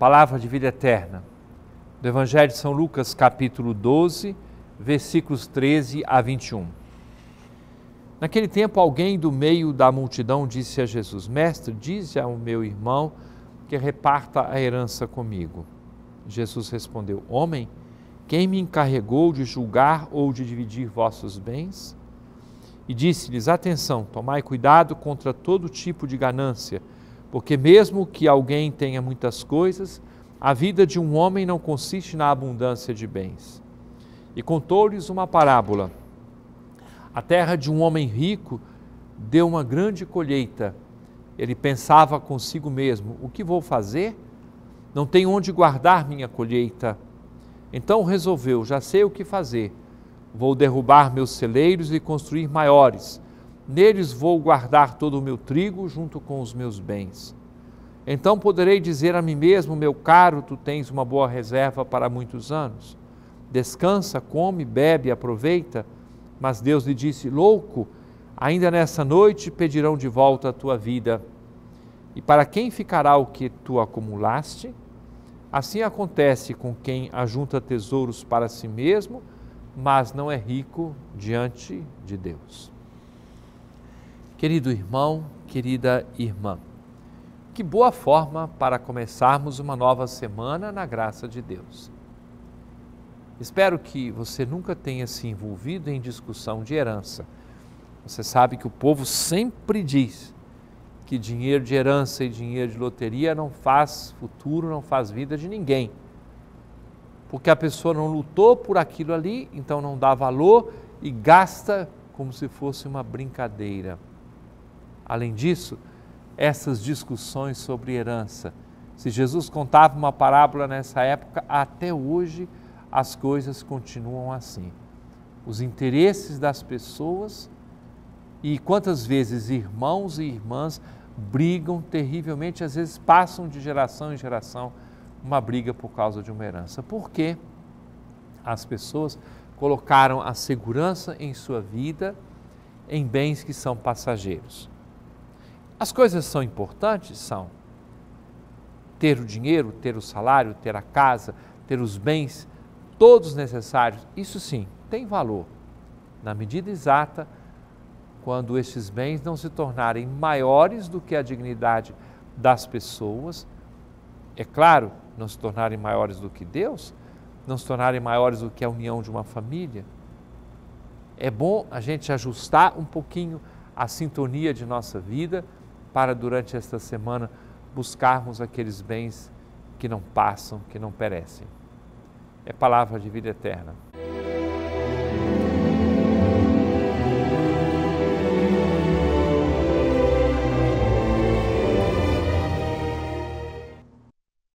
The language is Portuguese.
Palavra de vida eterna, do Evangelho de São Lucas, capítulo 12, versículos 13 a 21. Naquele tempo, alguém do meio da multidão disse a Jesus: Mestre, dize ao meu irmão que reparta a herança comigo. Jesus respondeu: Homem, quem me encarregou de julgar ou de dividir vossos bens? E disse-lhes: Atenção, tomai cuidado contra todo tipo de ganância, porque mesmo que alguém tenha muitas coisas, a vida de um homem não consiste na abundância de bens. E contou-lhes uma parábola. A terra de um homem rico deu uma grande colheita. Ele pensava consigo mesmo: o que vou fazer? Não tenho onde guardar minha colheita. Então resolveu: já sei o que fazer. Vou derrubar meus celeiros e construir maiores. Neles vou guardar todo o meu trigo junto com os meus bens. Então poderei dizer a mim mesmo: meu caro, tu tens uma boa reserva para muitos anos. Descansa, come, bebe, aproveita. Mas Deus lhe disse: louco, ainda nessa noite pedirão de volta a tua vida. E para quem ficará o que tu acumulaste? Assim acontece com quem ajunta tesouros para si mesmo, mas não é rico diante de Deus. Querido irmão, querida irmã, que boa forma para começarmos uma nova semana na graça de Deus. Espero que você nunca tenha se envolvido em discussão de herança. Você sabe que o povo sempre diz que dinheiro de herança e dinheiro de loteria não faz futuro, não faz vida de ninguém. Porque a pessoa não lutou por aquilo ali, então não dá valor e gasta como se fosse uma brincadeira. Além disso, essas discussões sobre herança, se Jesus contava uma parábola nessa época, até hoje as coisas continuam assim. Os interesses das pessoas e quantas vezes irmãos e irmãs brigam terrivelmente, às vezes passam de geração em geração uma briga por causa de uma herança. Por quê? As pessoas colocaram a segurança em sua vida em bens que são passageiros. As coisas são importantes? São. Ter o dinheiro, ter o salário, ter a casa, ter os bens, todos necessários, isso sim, tem valor. Na medida exata, quando esses bens não se tornarem maiores do que a dignidade das pessoas, é claro, não se tornarem maiores do que Deus, não se tornarem maiores do que a união de uma família. É bom a gente ajustar um pouquinho a sintonia de nossa vida para, durante esta semana, buscarmos aqueles bens que não passam, que não perecem. É palavra de vida eterna.